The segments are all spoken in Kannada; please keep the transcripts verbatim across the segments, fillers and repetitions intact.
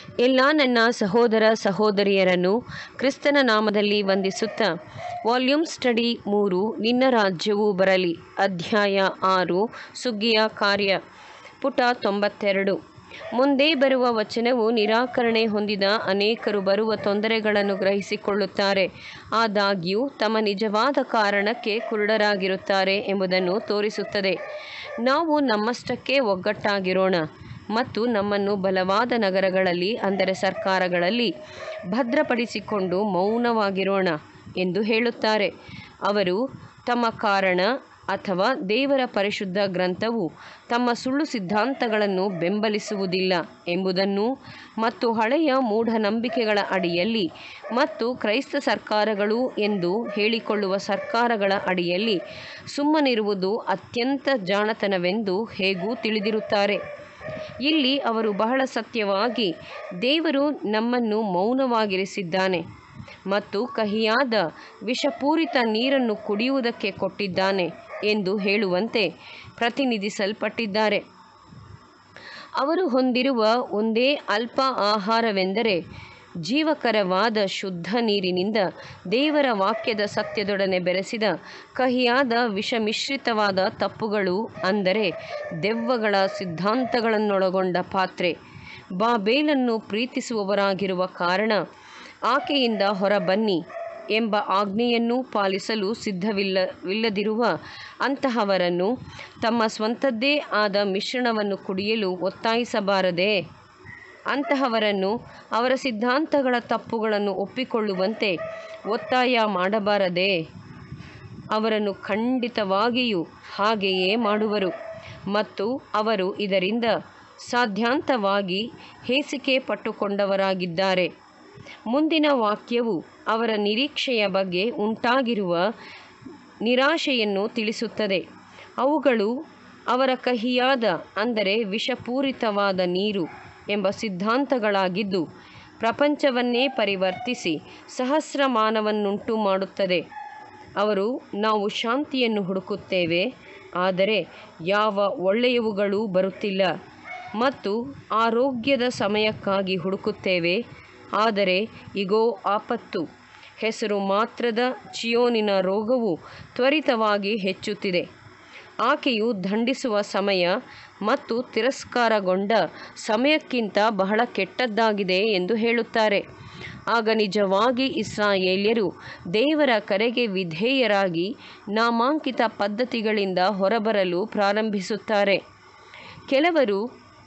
ಎಲ್ಲ ನನ್ನ ಸಹೋದರ ಸಹೋದರಿಯರನ್ನು ಕ್ರಿಸ್ತನ ನಾಮದಲ್ಲಿ ವಂದಿಸುತ್ತಾ ವಾಲ್ಯೂಮ್ ಸ್ಟಡಿ ಮೂರು ನಿನ್ನ ರಾಜ್ಯವು ಬರಲಿ ಅಧ್ಯಾಯ ಆರು ಸುಗ್ಗಿಯ ಕಾರ್ಯ ಪುಟ ತೊಂಬತ್ತೆರಡು. ಮುಂದೆ ಬರುವ ವಚನವು ನಿರಾಕರಣೆ ಹೊಂದಿದ ಅನೇಕರು ಬರುವ ತೊಂದರೆಗಳನ್ನು ಗ್ರಹಿಸಿಕೊಳ್ಳುತ್ತಾರೆ, ಆದಾಗ್ಯೂ ತಮ್ಮ ನಿಜವಾದ ಕಾರಣಕ್ಕೆ ಕುರುಡರಾಗಿರುತ್ತಾರೆ ಎಂಬುದನ್ನು ತೋರಿಸುತ್ತದೆ. ನಾವು ನಮ್ಮಷ್ಟಕ್ಕೆ ಒಗ್ಗಟ್ಟಾಗಿರೋಣ ಮತ್ತು ನಮ್ಮನ್ನು ಬಲವಾದ ನಗರಗಳಲ್ಲಿ ಅಂದರೆ ಸರ್ಕಾರಗಳಲ್ಲಿ ಭದ್ರಪಡಿಸಿಕೊಂಡು ಮೌನವಾಗಿರೋಣ ಎಂದು ಹೇಳುತ್ತಾರೆ. ಅವರು ತಮ್ಮ ಕಾರಣ ಅಥವಾ ದೇವರ ಪರಿಶುದ್ಧ ಗ್ರಂಥವು ತಮ್ಮ ಸುಳ್ಳು ಸಿದ್ಧಾಂತಗಳನ್ನು ಬೆಂಬಲಿಸುವುದಿಲ್ಲ ಎಂಬುದನ್ನು ಮತ್ತು ಹಳೆಯ ಮೂಢನಂಬಿಕೆಗಳ ಅಡಿಯಲ್ಲಿ ಮತ್ತು ಕ್ರೈಸ್ತ ಸರ್ಕಾರಗಳು ಎಂದು ಹೇಳಿಕೊಳ್ಳುವ ಸರ್ಕಾರಗಳ ಅಡಿಯಲ್ಲಿ ಸುಮ್ಮನಿರುವುದು ಅತ್ಯಂತ ಜಾಣತನವೆಂದು ಹೇಗೂ ತಿಳಿದಿರುತ್ತಾರೆ. ಇಲ್ಲಿ ಅವರು ಬಹಳ ಸತ್ಯವಾಗಿ ದೇವರು ನಮ್ಮನ್ನು ಮೌನವಾಗಿರಿಸಿದ್ದಾನೆ ಮತ್ತು ಕಹಿಯಾದ ವಿಷಪೂರಿತ ನೀರನ್ನು ಕುಡಿಯುವುದಕ್ಕೆ ಕೊಟ್ಟಿದ್ದಾನೆ ಎಂದು ಹೇಳುವಂತೆ ಪ್ರತಿನಿಧಿಸಲ್ಪಟ್ಟಿದ್ದಾರೆ. ಅವರು ಹೊಂದಿರುವ ಒಂದೇ ಅಲ್ಪ ಆಹಾರವೆಂದರೆ ಜೀವಕರವಾದ ಶುದ್ಧ ನೀರಿನಿಂದ ದೇವರ ವಾಕ್ಯದ ಸತ್ಯದೊಡನೆ ಬೆರೆಸಿದ ಕಹಿಯಾದ ವಿಷಮಿಶ್ರಿತವಾದ ತಪ್ಪುಗಳು, ಅಂದರೆ ದೆವ್ವಗಳ ಸಿದ್ಧಾಂತಗಳನ್ನೊಳಗೊಂಡ ಪಾತ್ರೆ. ಬಾಬೇಲನ್ನು ಪ್ರೀತಿಸುವವರಾಗಿರುವ ಕಾರಣ ಆಕೆಯಿಂದ ಹೊರಬನ್ನಿ ಎಂಬ ಆಜ್ಞೆಯನ್ನು ಪಾಲಿಸಲು ಸಿದ್ಧವಿಲ್ಲವಿಲ್ಲದಿರುವ ಅಂತಹವರನ್ನು ತಮ್ಮ ಸ್ವಂತದ್ದೇ ಆದ ಮಿಶ್ರಣವನ್ನು ಕುಡಿಯಲು ಒತ್ತಾಯಿಸಬಾರದೇ? ಅಂತಹವರನ್ನು ಅವರ ಸಿದ್ಧಾಂತಗಳ ತಪ್ಪುಗಳನ್ನು ಒಪ್ಪಿಕೊಳ್ಳುವಂತೆ ಒತ್ತಾಯ ಮಾಡಬಾರದೇ? ಅವರನ್ನು ಖಂಡಿತವಾಗಿಯೂ ಹಾಗೆಯೇ ಮಾಡುವರು ಮತ್ತು ಅವರು ಇದರಿಂದ ಸಾಧ್ಯಾಂತವಾಗಿ ಹೇಸಿಕೆ ಪಟ್ಟುಕೊಂಡವರಾಗಿದ್ದಾರೆ. ಮುಂದಿನ ವಾಕ್ಯವು ಅವರ ನಿರೀಕ್ಷೆಯ ಬಗ್ಗೆ ಉಂಟಾಗಿರುವ ನಿರಾಶೆಯನ್ನು ತಿಳಿಸುತ್ತದೆ. ಅವುಗಳು ಅವರ ಕಹಿಯಾದ ಅಂದರೆ ವಿಷಪೂರಿತವಾದ ನೀರು ಎಂಬ ಸಿದ್ಧಾಂತಗಳಾಗಿದ್ದು ಪ್ರಪಂಚವನ್ನೇ ಪರಿವರ್ತಿಸಿ ಸಹಸ್ರಮಾನವನ್ನುಂಟು ಮಾಡುತ್ತದೆ. ಅವರು ನಾವು ಶಾಂತಿಯನ್ನು ಹುಡುಕುತ್ತೇವೆ, ಆದರೆ ಯಾವ ಒಳ್ಳೆಯವುಗಳೂ ಬರುತ್ತಿಲ್ಲ, ಮತ್ತು ಆರೋಗ್ಯದ ಸಮಯಕ್ಕಾಗಿ ಹುಡುಕುತ್ತೇವೆ, ಆದರೆ ಇಗೋ ಆಪತ್ತು, ಹೆಸರು ಮಾತ್ರದ ಚಿಯೋನಿನ ರೋಗವು ತ್ವರಿತವಾಗಿ ಹೆಚ್ಚುತ್ತಿದೆ. ಆಕೆಯು ದಂಡಿಸುವ ಸಮಯ ಮತ್ತು ತಿರಸ್ಕಾರಗೊಂಡ ಸಮಯಕ್ಕಿಂತ ಬಹಳ ಕೆಟ್ಟದ್ದಾಗಿದೆ ಎಂದು ಹೇಳುತ್ತಾರೆ. ಆಗ ನಿಜವಾಗಿ ಇಸ್ರಾಯೇಲ್ಯರು ದೇವರ ಕರೆಗೆ ವಿಧೇಯರಾಗಿ ನಾಮಾಂಕಿತ ಪದ್ಧತಿಗಳಿಂದ ಹೊರಬರಲು ಪ್ರಾರಂಭಿಸುತ್ತಾರೆ. ಕೆಲವರು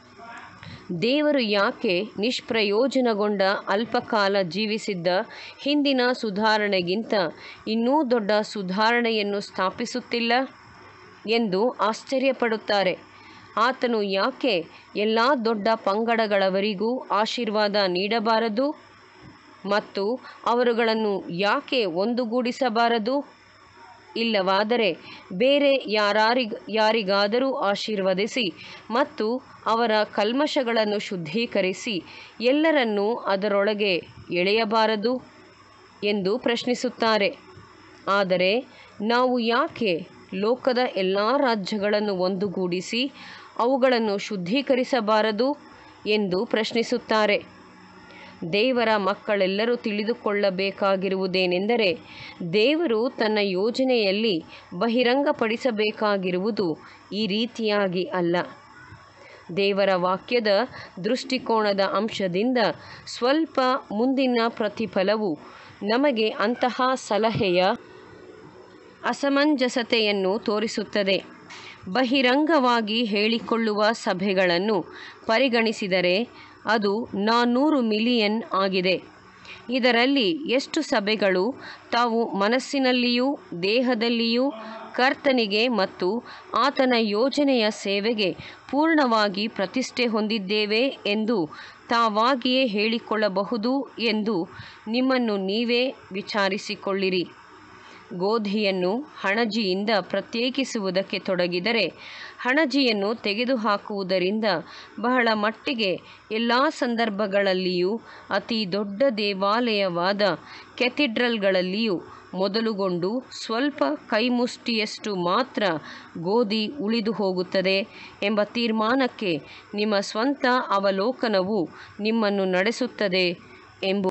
ದೇವರು ಯಾಕೆ ನಿಷ್ಪ್ರಯೋಜನಗೊಂಡ ಅಲ್ಪಕಾಲ ಜೀವಿಸಿದ್ದ ಹಿಂದಿನ ಸುಧಾರಣೆಗಿಂತ ಇನ್ನೂ ದೊಡ್ಡ ಸುಧಾರಣೆಯನ್ನು ಸ್ಥಾಪಿಸುತ್ತಿಲ್ಲ ಎಂದು ಆಶ್ಚರ್ಯಪಡುತ್ತಾರೆ. ಆತನು ಯಾಕೆ ಎಲ್ಲ ದೊಡ್ಡ ಪಂಗಡಗಳವರಿಗೂ ಆಶೀರ್ವಾದ ನೀಡಬಾರದು ಮತ್ತು ಅವರುಗಳನ್ನು ಯಾಕೆ ಒಂದುಗೂಡಿಸಬಾರದು? ಇಲ್ಲವಾದರೆ ಬೇರೆ ಯಾರಾರಿಗ ಯಾರಿಗಾದರೂ ಆಶೀರ್ವದಿಸಿ ಮತ್ತು ಅವರ ಕಲ್ಮಶಗಳನ್ನು ಶುದ್ಧೀಕರಿಸಿ ಎಲ್ಲರನ್ನೂ ಅದರೊಳಗೆ ಎಳೆಯಬಾರದು ಎಂದು ಪ್ರಶ್ನಿಸುತ್ತಾರೆ. ಆದರೆ ನಾವು ಯಾಕೆ ಲೋಕದ ಎಲ್ಲ ರಾಜ್ಯಗಳನ್ನು ಒಂದುಗೂಡಿಸಿ ಅವುಗಳನ್ನು ಶುದ್ಧೀಕರಿಸಬಾರದು ಎಂದು ಪ್ರಶ್ನಿಸುತ್ತಾರೆ. ದೇವರ ಮಕ್ಕಳೆಲ್ಲರೂ ತಿಳಿದುಕೊಳ್ಳಬೇಕಾಗಿರುವುದೇನೆಂದರೆ, ದೇವರು ತನ್ನ ಯೋಜನೆಯಲ್ಲಿ ಬಹಿರಂಗಪಡಿಸಬೇಕಾಗಿರುವುದು ಈ ರೀತಿಯಾಗಿ ಅಲ್ಲ. ದೇವರ ವಾಕ್ಯದ ದೃಷ್ಟಿಕೋನದ ಅಂಶದಿಂದ ಸ್ವಲ್ಪ ಮುಂದಿನ ಪ್ರತಿಫಲವು ನಮಗೆ ಅಂತಹ ಸಲಹೆಯ ಅಸಮಂಜಸತೆಯನ್ನು ತೋರಿಸುತ್ತದೆ. ಬಹಿರಂಗವಾಗಿ ಹೇಳಿಕೊಳ್ಳುವ ಸಭೆಗಳನ್ನು ಪರಿಗಣಿಸಿದರೆ ಅದು ನಾನ್ನೂರು ಮಿಲಿಯನ್ ಆಗಿದೆ. ಇದರಲ್ಲಿ ಎಷ್ಟು ಸಭೆಗಳು ತಾವು ಮನಸ್ಸಿನಲ್ಲಿಯೂ ದೇಹದಲ್ಲಿಯೂ ಕರ್ತನಿಗೆ ಮತ್ತು ಆತನ ಯೋಜನೆಯ ಸೇವೆಗೆ ಪೂರ್ಣವಾಗಿ ಪ್ರತಿಷ್ಠೆ ಹೊಂದಿದ್ದೇವೆ ಎಂದು ತಾವಾಗಿಯೇ ಹೇಳಿಕೊಳ್ಳಬಹುದು ಎಂದು ನಿಮ್ಮನ್ನು ನೀವೇ ವಿಚಾರಿಸಿಕೊಳ್ಳಿರಿ. ಗೋಧಿಯನ್ನು ಹಣಜಿಯಿಂದ ಪ್ರತ್ಯೇಕಿಸುವುದಕ್ಕೆ ತೊಡಗಿದರೆ ಹಣಜಿಯನ್ನು ತೆಗೆದುಹಾಕುವುದರಿಂದ ಬಹಳ ಮಟ್ಟಿಗೆ ಎಲ್ಲ ಸಂದರ್ಭಗಳಲ್ಲಿಯೂ ಅತಿ ದೊಡ್ಡ ದೇವಾಲಯವಾದ ಕೆಥಿಡ್ರಲ್ಗಳಲ್ಲಿಯೂ ಮೊದಲುಗೊಂಡು ಸ್ವಲ್ಪ ಕೈಮುಷ್ಟಿಯಷ್ಟು ಮಾತ್ರ ಗೋಧಿ ಉಳಿದು ಹೋಗುತ್ತದೆ ಎಂಬ ತೀರ್ಮಾನಕ್ಕೆ ನಿಮ್ಮ ಸ್ವಂತ ಅವಲೋಕನವು ನಿಮ್ಮನ್ನು ನಡೆಸುತ್ತದೆ ಎಂಬ